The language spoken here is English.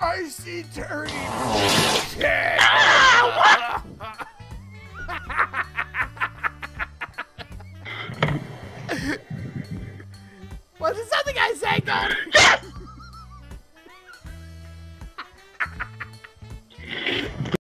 I see Turdy. Was it something I say, Gold?